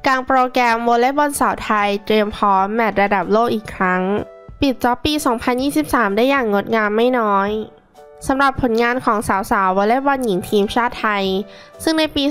กลางโปรแกรมวอลเลย์บอลสาวไทยเตรียมพร้อมแมตช์ระดับโลกอีกครั้งปิดจ็อบปี 2023 ได้อย่างงดงามไม่น้อยสำหรับผลงานของสาวๆวอลเลย์บอลหญิงทีมชาติไทยซึ่งในปี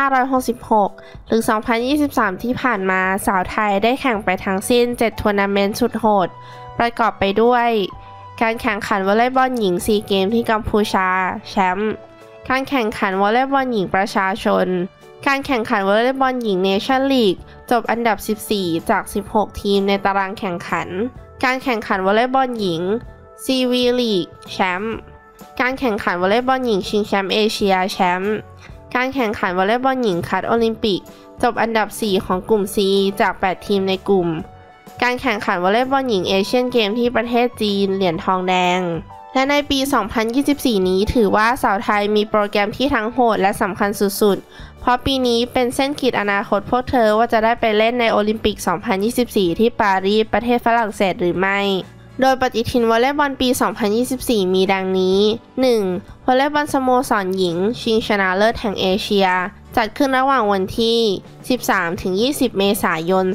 2566 หรือ 2023 ที่ผ่านมาสาวไทยได้แข่งไปทั้งสิ้น 7 ทัวร์นาเมนต์สุดโหดประกอบไปด้วยการแข่งขันวอลเลย์บอลหญิงซีเกมที่กัมพูชาแชมป์การแข่งขันวอลเลย์บอลหญิงประชาชนการแข่งขันวอลเลย์บอลหญิงเนชั่นลีกจบอันดับ 14 จาก 16 ทีมในตารางแข่งขันการแข่งขันวอลเลย์บอลหญิงซีวีลีกแชมป์การแข่งขันวอลเลย์บอลหญิงชิงแชมป์เอเชียแชมป์การแข่งขันวอลเลย์บอลหญิงคัดโอลิมปิกจบอันดับ 4 ของกลุ่ม C จาก 8 ทีมในกลุ่มการแข่งขันวอลเลย์บอลหญิงเอเชียนเกมที่ประเทศจีนเหรียญทองแดงและในปี 2024 นี้ถือว่าสาวไทยมีโปรแกรมที่ทั้งโหดและสำคัญสุดๆเพราะปีนี้เป็นเส้นขีดอนาคตพวกเธอว่าจะได้ไปเล่นในโอลิมปิก 2024 ที่ปารีสประเทศฝรั่งเศสหรือไม่โดยปฏิทินวอลเลย์บอลปี 2024 มีดังนี้ 1. วอลเลย์บอลสโมสรหญิงชิงชนะเลิศแห่งเอเชียจัดขึ้นระหว่างวันที่ 13-20 เมษายน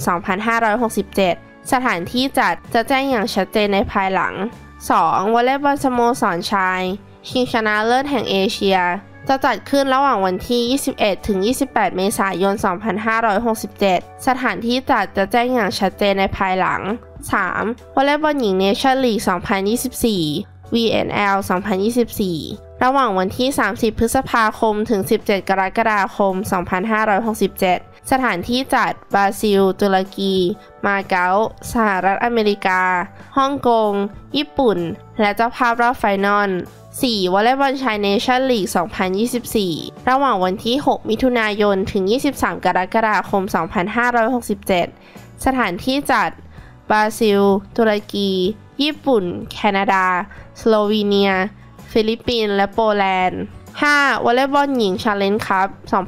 2567 สถานที่จัดจะแจ้งอย่างชัดเจนในภายหลัง 2. วอลเลย์บอลสโมสรชายชิงชนะเลิศแห่งเอเชียจะจัดขึ้นระหว่างวันที่ 21-28 เมษายน 2567 สถานที่จัดจะแจ้งอย่างชัดเจนในภายหลัง 3. วอลเลย์บอลหญิงเนชั่นลีก 2024 VNL 2024 ระหว่างวันที่ 30 พฤษภาคม ถึง 17 กรกฎาคม 2567 สถานที่จัดบราซิล ตุรกี มาเก๊า สหรัฐอเมริกา ฮ่องกง ญี่ปุ่น และเจ้าภาพรอบไฟนอล 4. วอลเลย์บอลชายเนชั่นลีก 2024 ระหว่างวันที่ 6 มิถุนายน ถึง 23 กรกฎาคม 2567 สถานที่จัดบราซิล ตุรกี ญี่ปุ่น แคนาดา สโลวีเนีย ฟิลิปปินส์ และโปแลนด์ 5. วอลเลย์บอลหญิง Challenge Cup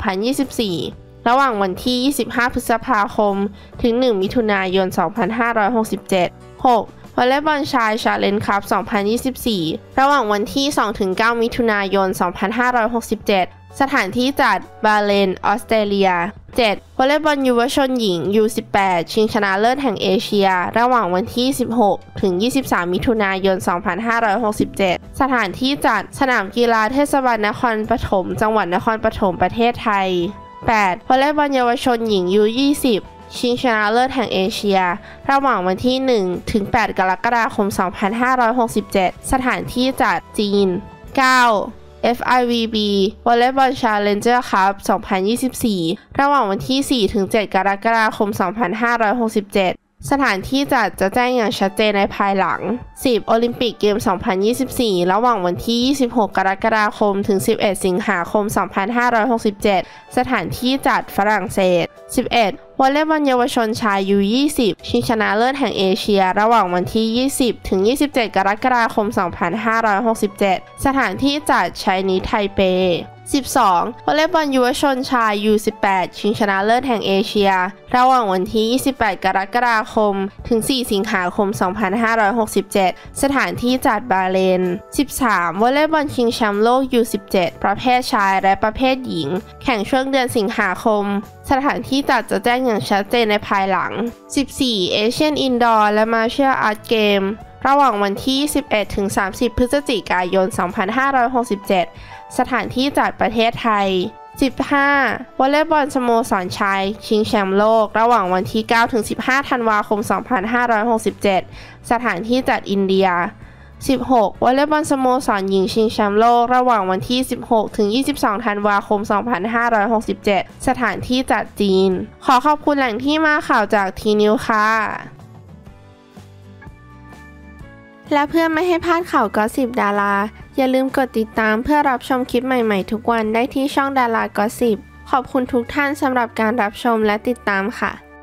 2024 ระหว่างวันที่ 25 พฤษภาคม ถึง 1 มิถุนายน 2567 6. วอลเลย์บอลชาย Challenge Cup 2024 ระหว่างวันที่ 2-9 มิถุนายน 2567 สถานที่จัดบาห์เรน ออสเตรเลีย 7. วอลเลย์บอลเยาวชนหญิง U18 ชิงชนะเลิศแห่งเอเชียระหว่างวันที่ 16-23 มิถุนายน 2567 สถานที่จัดสนามกีฬาเทศบาลนครปฐมจังหวัดนครปฐมประเทศไทย 8. วอลเลย์บอลเยาวชนหญิง U20 ชิงชนะเลิศแห่งเอเชียระหว่างวันที่ 1-8 กรกฎาคม 2567 สถานที่จัดจีน 9. FIVB วอลเลย์บอล Challenger Cup 2024 ระหว่างวันที่ 4-7 กรกฎาคม 2567 สถานที่จัดจะแจ้งอย่างชัดเจนในภายหลัง 10. โอลิมปิกเกม 2024 ระหว่างวันที่ 26 กรกฎาคม ถึง 11 สิงหาคม 2567 สถานที่จัดฝรั่งเศส 11. วอลเลย์บอลเยาวชนชาย U20 ชิงชนะเลิศแห่งเอเชียระหว่างวันที่ 20-27 กรกฎาคม 2567 สถานที่จัดไชนีสไทเป 12. วอลเลย์บอลเยาวชนชาย U18 ชิงชนะเลิศแห่งเอเชียระหว่างวันที่ 28 กรกฎาคม ถึง 4 สิงหาคม 2567 สถานที่จัดบาห์เรน 13. วอลเลย์บอลชิงแชมป์โลก U17 ประเภทชายและประเภทหญิงแข่งช่วงเดือนสิงหาคมสถานที่จัดจะแจ้งอย่างชัดเจนในภายหลัง 14. เอเชียนอินดอร์และมาร์เชียลอาร์ตเกมระหว่างวันที่ 11-30 พฤศจิกายน 2567 สถานที่จัดประเทศไทย 15. วอลเลย์บอลสโมสรชายชิงแชมป์โลกระหว่างวันที่ 9-15 ธันวาคม 2567 สถานที่จัดอินเดีย 16. วอลเลย์บอลสโมสรหญิงชิงแชมป์โลกระหว่างวันที่ 16-22 ธันวาคม 2567 สถานที่จัดจีนขอขอบคุณแหล่งที่มาข่าวจากทีนิวค่ะและเพื่อไม่ให้พลาดข่าวกอสซิปดาราอย่าลืมกดติดตามเพื่อรับชมคลิปใหม่ๆทุกวันได้ที่ช่องดารากอสซิปขอบคุณทุกท่านสำหรับการรับชมและติดตามค่ะ